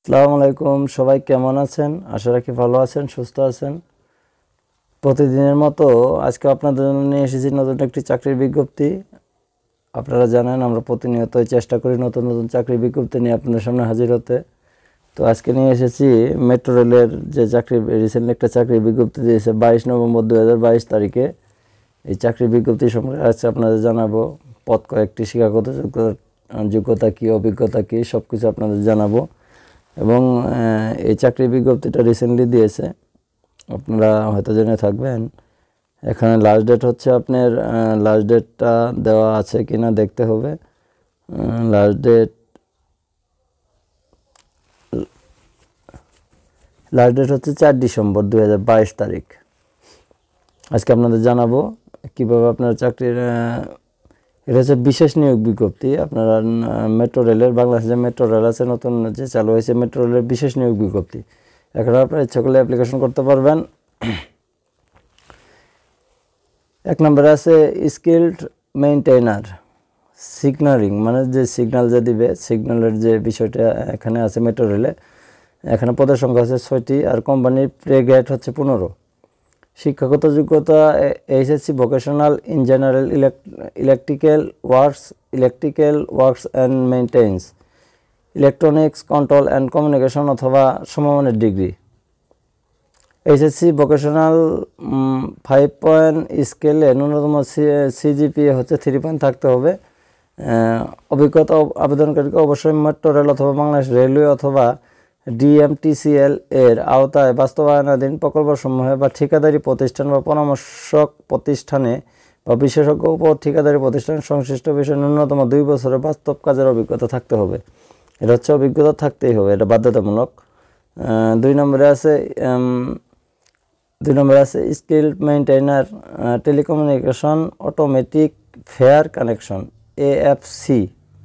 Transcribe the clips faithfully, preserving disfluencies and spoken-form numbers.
আসসালামু আলাইকুম, সবাই কেমন আছেন? আশা রাখি ভালো আছেন, সুস্থ আছেন। প্রতিদিনের মতো আজকে আপনাদের জন্য নিয়ে এসেছি নতুন একটি চাকরির বিজ্ঞপ্তি। আপনারা জানেন আমরা প্রতিনিয়তই চেষ্টা করি নতুন নতুন চাকরির বিজ্ঞপ্তি নিয়ে আপনাদের সামনে হাজির হতে। তো আজকে নিয়ে এসেছি মেট্রো রেলের যে চাকরি, রিসেন্টলি একটা চাকরির বিজ্ঞপ্তি দিয়েছে বাইশ নভেম্বর দু হাজার বাইশ তারিখে। এই চাকরির বিজ্ঞপ্তি সম্পর্কে আজকে আপনাদের জানাবো। পদ কয়েকটি, শিক্ষাগত যোগ্যতা যোগ্যতা কী, অভিজ্ঞতা কী, সব কিছু আপনাদের জানাবো। এবং এই চাকরির বিজ্ঞপ্তিটা রিসেন্টলি দিয়েছে, আপনারা হয়তো জেনে থাকবেন। এখানে লাস্ট ডেট হচ্ছে আপনার, লাস্ট ডেটটা দেওয়া আছে কিনা দেখতে হবে। লাস্ট ডেট লাস্ট ডেট হচ্ছে চার ডিসেম্বর দুই হাজার বাইশ তারিখ। আজকে আপনাদের জানাবো কীভাবে আপনারা চাকরির, এটা হচ্ছে বিশেষ নিয়োগ বিজ্ঞপ্তি। আপনারা মেট্রো রেলের, বাংলাদেশে মেট্রো রেল আছে নতুন যে চালু হয়েছে, মেট্রো রেলের বিশেষ নিয়োগ বিজ্ঞপ্তি। এখানে আপনারা ইচ্ছা করলে অ্যাপ্লিকেশন করতে পারবেন। এক নম্বরে আছে স্কিল্ড মেইনটেইনার সিগনালিং, মানে যে সিগন্যাল যে দিবে, সিগন্যালের যে বিষয়টা এখানে আছে মেট্রো রেলে। এখানে পদের সংখ্যা আছে ছয়টি, আর কোম্পানির পে গ্রেড হচ্ছে পনেরো। শিক্ষাগত যোগ্যতা HSC vocational in general electrical works, electrical works and maintenance, electronics control and communication অথবা সমমানের ডিগ্রি। এইচএসসি ভোকেশনাল ফাইভ পয়েন্ট স্কেলে ন্যূনতম সিজিপিএ হচ্ছে থ্রি পয়েন্ট থাকতে হবে। অভিজ্ঞতা আবেদনকারীকে অবশ্যই মেট্রো রেল অথবা বাংলাদেশ রেলওয়ে অথবা ডিএমটিসিএল এর আওতায় বাস্তবায়নাধীন প্রকল্পসমূহে বা ঠিকাদারি প্রতিষ্ঠান বা পরামর্শক প্রতিষ্ঠানে বা বিশেষজ্ঞ উপ ঠিকাদারি প্রতিষ্ঠান সংশ্লিষ্ট বিষয়ে ন্যূনতম দুই বছরের বাস্তব কাজের অভিজ্ঞতা থাকতে হবে। এটা হচ্ছে অভিজ্ঞতা থাকতেই হবে, এটা বাধ্যতামূলক। দুই নম্বরে আছে দুই নম্বরে আছে skill maintainer telecommunication automatic fare connection AFC.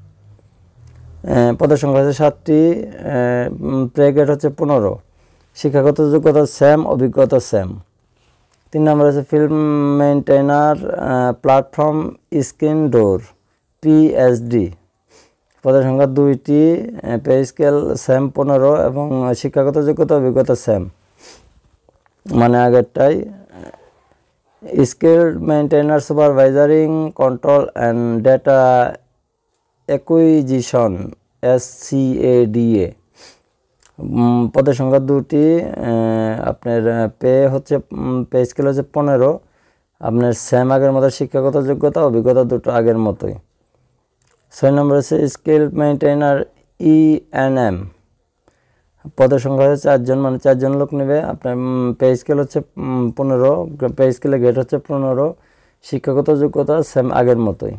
পদের সংখ্যা আছে সাতটি, পে গ্রেড হচ্ছে পনেরো। শিক্ষাগত যোগ্যতা স্যাম, অভিজ্ঞতা স্যাম। তিন নম্বর আছে film maintainer platform screen door PSD. পদের সংখ্যা দুইটি, পে স্কেল স্যাম পনেরো এবং শিক্ষাগত যোগ্যতা অভিজ্ঞতা স্যাম, মানে আগেরটাই। Skill maintainer supervisory control and data acquisition SCADA. পদের সংখ্যা দুটি, আপনার পে হচ্ছে পে স্কেল হচ্ছে পনেরো। আপনার স্যাম আগের মতো, শিক্ষাগত যোগ্যতা অভিজ্ঞতা দুটো আগের মতোই। ছয় নম্বর হচ্ছে স্কিল মেইনটেইনার ইএনএম। পদের সংখ্যা হচ্ছে চারজন, মানে চারজন লোক নেবে। আপনার পে স্কেল হচ্ছে পনেরো, পে স্কেলের গ্রেড হচ্ছে পনেরো, শিক্ষাগত যোগ্যতা স্যাম আগের মতোই।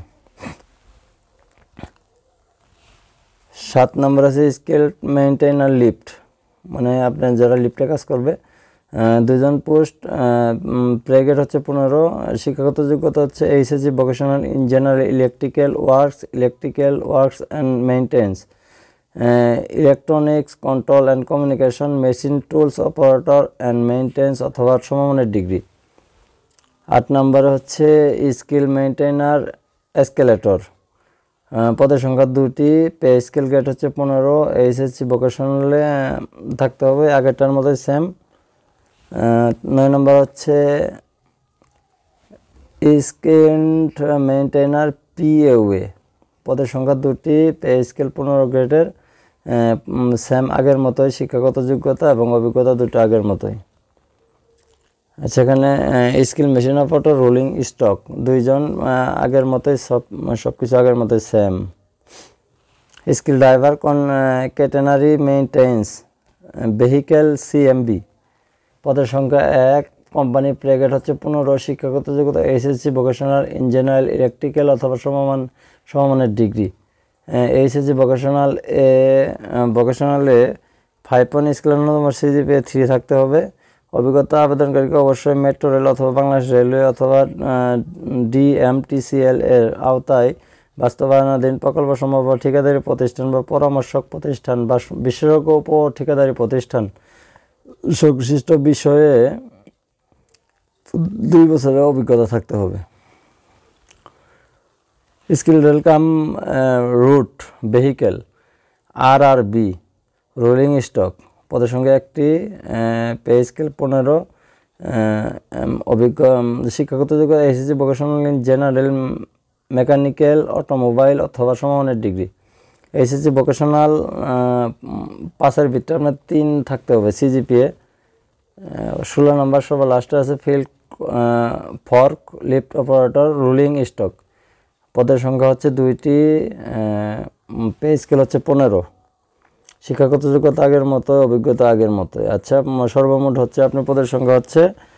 সাত নম্বর আছে স্কিল মেইনটেইনার লিফট, মানে আপনার যারা লিফটে কাজ করবে, দুজন পোস্ট, পে গ্রেড হচ্ছে পনেরো, শিক্ষাগত যোগ্যতা হচ্ছে HSC vocational in general electrical works, electrical works and maintenance, electronics control and communication, machine tools operator and maintenance অথবা সমমানের ডিগ্রি। আট নম্বরে হচ্ছে স্কিল মেইনটেইনার এসকেলেটর। পদের সংখ্যা দুটি, পে স্কেল গ্রেড হচ্ছে পনেরো, এইচএসসি ভোকেশনালে থাকতে হবে আগেরটার মতোই সেম। নয় নম্বর হচ্ছে স্কিল মেইনটেইনার পিএওয়ে। পদের সংখ্যা দুটি, পে স্কেল পনেরো গ্রেডের, সেম আগের মতোই, শিক্ষাগত যোগ্যতা এবং অভিজ্ঞতা দুটো আগের মতোই। সেখানে skill machine operator rolling stock দুইজন, আগের মতোই, সব সব কিছু আগের মতোই same. Skill driver con catenary maintenance vehicle CMB. পদের সংখ্যা এক, কোম্পানি পে গ্রেড হচ্ছে পনেরো, শিক্ষাগত যোগ্যতা HSC vocational in general electrical অথবা সমমান সমমানের ডিগ্রি। এইচএসসি ভোকেশনাল এ ভোকেশনালে ফাইভ পয়েন্ট স্কেল ন্যূনতম সিজিপিএ থ্রি থাকতে হবে। অভিজ্ঞতা আবেদনকারীকে অবশ্যই মেট্রো রেল অথবা বাংলাদেশ রেলওয়ে অথবা ডিএমটিসিএল এর আওতায় বাস্তবায়নাধীন প্রকল্পসমূহ বা ঠিকাদারি প্রতিষ্ঠান বা পরামর্শক প্রতিষ্ঠান বা বিশেষজ্ঞ উপ ঠিকাদারি প্রতিষ্ঠান সংশ্লিষ্ট বিষয়ে দুই বছরের অভিজ্ঞতা থাকতে হবে। Skill rail cum route vehicle R R B rolling stock, পদের সংখ্যা একটি, পে স্কেল পনেরো, অভিজ্ঞ শিক্ষাগত যোগ্যতা SSC vocational in general, mechanical, automobile অথবা সমমানের ডিগ্রি। এসএসসি ভোকেশনাল পাসের ভিতরে আপনার তিন থাকতে হবে সিজিপিএ। ষোলো নম্বর সবার লাস্টে আছে field fork lift operator rolling stock, পদের সংখ্যা হচ্ছে দুইটি, পে স্কেল হচ্ছে পনেরো। শিক্ষাগত যোগ্যতা আগের মতো, অভিজ্ঞতা আগের মতো। আচ্ছা, সর্বমোট হচ্ছে আপনার পদের সংখ্যা হচ্ছে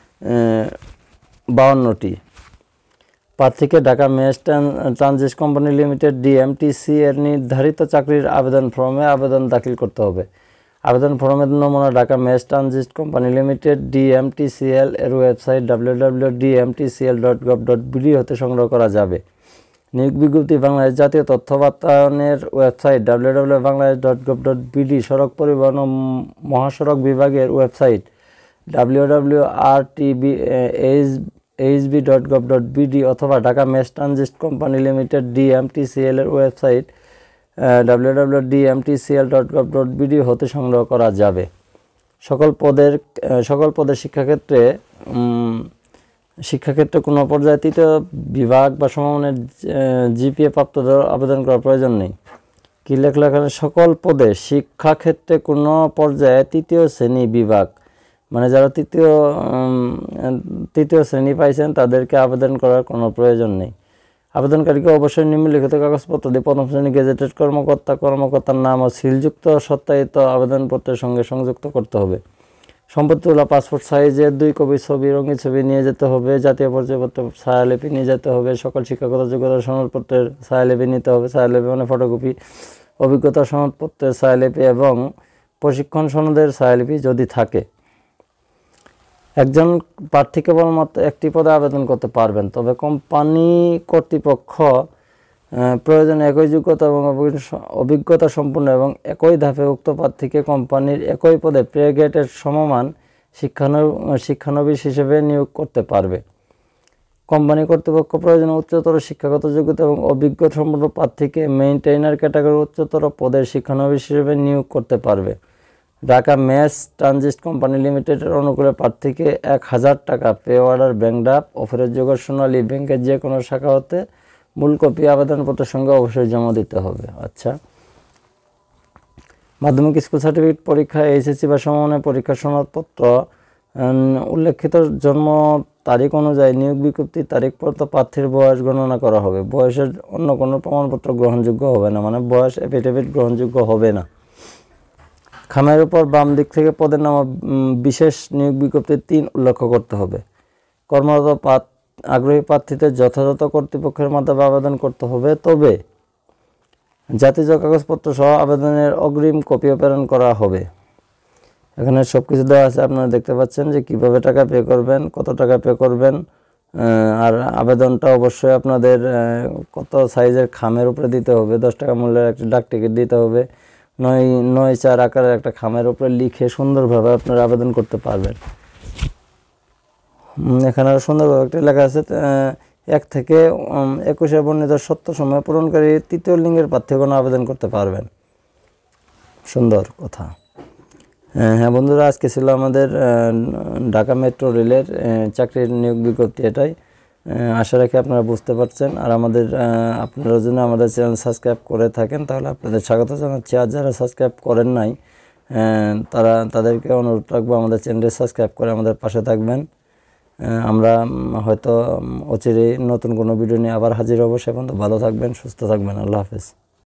বাউন্নটি। প্রার্থীকে Dhaka Mass Transit Company Limited DMTC এর নির্ধারিত চাকরির আবেদন ফর্মে আবেদন দাখিল করতে হবে। আবেদন ফর্মের নমুনা Dhaka Mass Transit Company Limited DMTCL এর website W W W dot DMTCL dot gov dot BD হতে সংগ্রহ করা যাবে। নিয়োগ বিজ্ঞপ্তি বাংলাদেশ জাতীয় তথ্য বাতায়নের website W W W dot Bangladesh dot gov dot BD, সড়ক পরিবহন ও মহাসড়ক বিভাগের website W W R T B H HB dot gov dot BD অথবা Dhaka Mass Transit Company Limited DMTCL এর website W W W dot DMTCL dot gov dot BD হতে সংগ্রহ করা যাবে। সকল পদের সকল পদের শিক্ষাক্ষেত্রে শিক্ষাক্ষেত্রে কোনো পর্যায়ে তৃতীয় বিভাগ বা সমমানের জিপিএ প্রাপ্তদের আবেদন করার প্রয়োজন নেই। কী লেখলো এখানে? সকল পদে শিক্ষাক্ষেত্রে কোনো পর্যায়ে তৃতীয় শ্রেণী বিভাগ, মানে যারা তৃতীয় তৃতীয় শ্রেণী পাইছেন তাদেরকে আবেদন করার কোনো প্রয়োজন নেই। আবেদনকারীকে অবশ্যই নিম্নলিখিত কাগজপত্র দিয়ে প্রথম শ্রেণী গেজেটেড কর্মকর্তা কর্মকর্তার নাম ও সিলযুক্ত সত্যায়িত আবেদনপত্রের সঙ্গে সংযুক্ত করতে হবে। সম্পত্তি তোলা পাসপোর্ট সাইজের দুই কপি ছবি, রঙিন ছবি নিয়ে যেতে হবে। জাতীয় পরিচয়পত্র ছায়ালিপি নিয়ে যেতে হবে। সকল শিক্ষাগত যোগ্যতা সনদপত্রের ছায়ালিপি নিতে হবে। ছায়ালিপি মানে ফটোকপি। অভিজ্ঞতা সনদপত্রের ছায়ালিপি এবং প্রশিক্ষণ সনদের ছায়ালিপি যদি থাকে। একজন প্রার্থী কেবলমাত্র একটি পদে আবেদন করতে পারবেন, তবে কোম্পানি কর্তৃপক্ষ প্রয়োজনে একই যোগ্যতা এবং অভিজ্ঞতা সম্পন্ন এবং একই ধাপে উক্ত প্রার্থীকে কোম্পানির একই পদে পে গ্রেডের সমমান শিক্ষানব শিক্ষানবিশ হিসেবে নিয়োগ করতে পারবে। কোম্পানি কর্তৃপক্ষ প্রয়োজনে উচ্চতর শিক্ষাগত যোগ্যতা এবং অভিজ্ঞতা সম্পন্ন প্রার্থীকে মেইনটেইনার ক্যাটাগরি উচ্চতর পদের শিক্ষানবিশ হিসেবে নিয়োগ করতে পারবে। ঢাকা মেস ট্রানজিট কোম্পানি লিমিটেডের অনুকূলে প্রার্থীকে এক হাজার টাকা পে অর্ডার ব্যাংক ড্রাফট ও ফেরতযোগ্য সোনালী ব্যাংকের যে কোনো শাখা হতে মূল কপি আবেদনপত্রের সঙ্গে অবশ্যই জমা দিতে হবে। আচ্ছা, মাধ্যমিক স্কুল সার্টিফিকেট পরীক্ষা, এইচএসসি বা সমমানের পরীক্ষার সনদপত্র উল্লেখিত জন্ম তারিখ অনুযায়ী নিয়োগ বিজ্ঞপ্তির তারিখ পর্যন্ত প্রার্থীর বয়স গণনা করা হবে। বয়সের অন্য কোনো প্রমাণপত্র গ্রহণযোগ্য হবে না, মানে বয়স এফিডেভিট গ্রহণযোগ্য হবে না। খামের উপর বাম দিক থেকে পদের নাম বিশেষ নিয়োগ বিজ্ঞপ্তির তিন উল্লেখ করতে হবে। কর্মরত আগ্রহী প্রার্থীদের যথাযথ কর্তৃপক্ষের মাধ্যমে আবেদন করতে হবে, তবে জাতীয় কাগজপত্র সহ আবেদনের অগ্রিম কপিও প্রেরণ করা হবে। এখানে সব কিছু দেওয়া আছে, আপনারা দেখতে পাচ্ছেন যে কীভাবে টাকা পে করবেন, কত টাকা পে করবেন। আর আবেদনটা অবশ্যই আপনাদের কত সাইজের খামের উপরে দিতে হবে। দশ টাকা মূল্যের একটা ডাক টিকিট দিতে হবে। নয় নয় চার আকারের একটা খামের উপরে লিখে সুন্দরভাবে আপনারা আবেদন করতে পারবেন। এখানে আরও সুন্দরভাবে একটা লেখা আছে, এক থেকে একুশে বর্ণিত সত্য সময় পূরণকারী তৃতীয় লিঙ্গের প্রার্থীগণ আবেদন করতে পারবেন। সুন্দর কথা। হ্যাঁ বন্ধুরা, আজকে ছিল আমাদের ঢাকা মেট্রো রেলের চাকরির নিয়োগ বিজ্ঞপ্তি এটাই। আশা রাখি আপনারা বুঝতে পারছেন। আর আমাদের আপনারা যদি আমাদের চ্যানেল সাবস্ক্রাইব করে থাকেন তাহলে আপনাদের স্বাগত জানাচ্ছি। আর যারা সাবস্ক্রাইব করেন নাই তারা তাদেরকে অনুরোধ রাখবো আমাদের চ্যানেলটি সাবস্ক্রাইব করে আমাদের পাশে থাকবেন। আমরা হয়তো অচিরেই নতুন কোনো ভিডিও নিয়ে আবার হাজির হব। সে পর্যন্ত ভালো থাকবেন, সুস্থ থাকবেন। আল্লাহ হাফেজ।